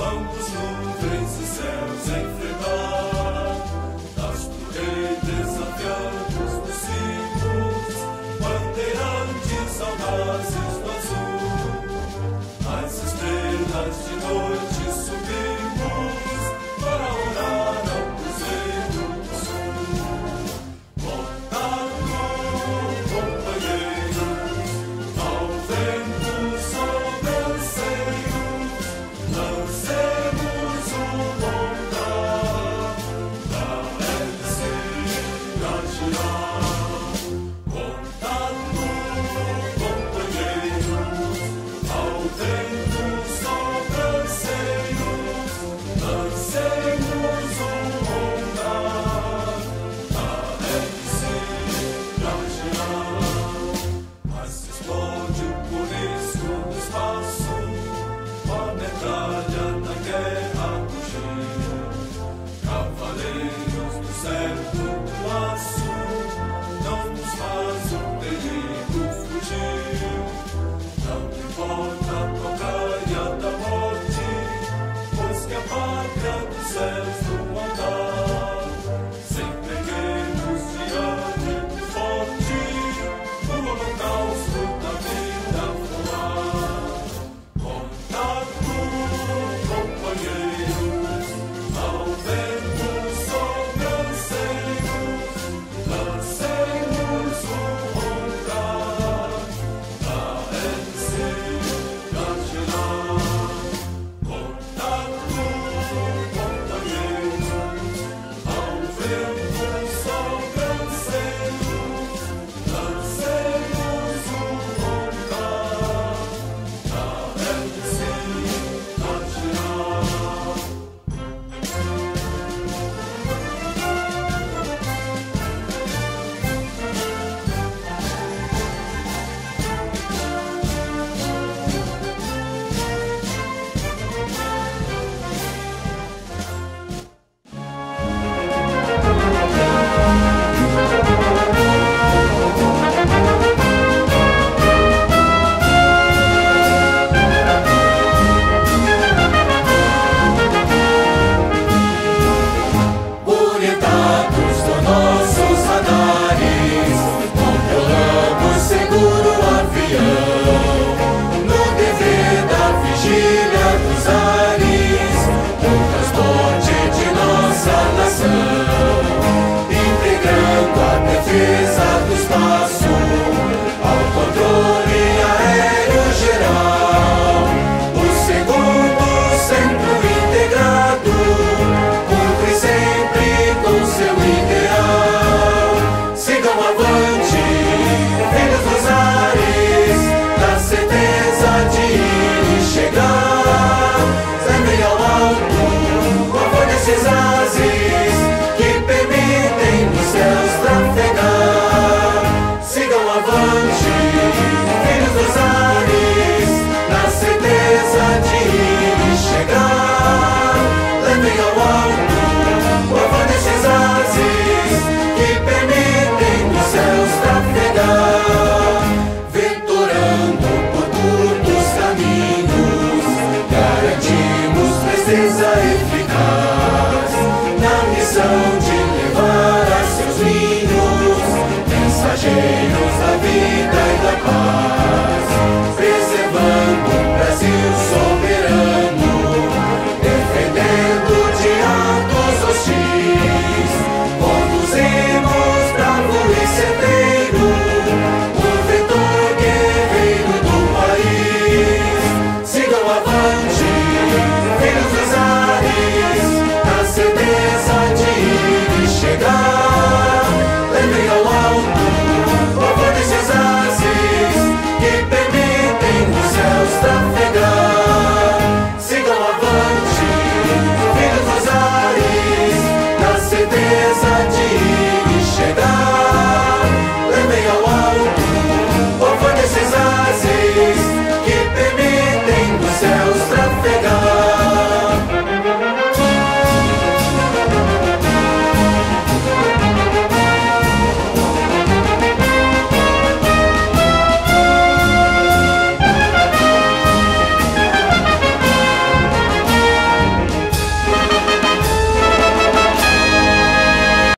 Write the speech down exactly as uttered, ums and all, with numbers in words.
Vamos nuvens e céus enfrentar, das torrentes afiados dos cimos, bandeirantes audazes do azul. As estrelas de noite subimos para orar ao cruzeiro do sul. Contato, companheiros, ao vento sobranceiros, lancemos o montar da hélice a girar. Contato, companheiros, ao vento sobranceiros, lancemos o montar da hélice a girar. Mas explode o purisco no espaço, a metade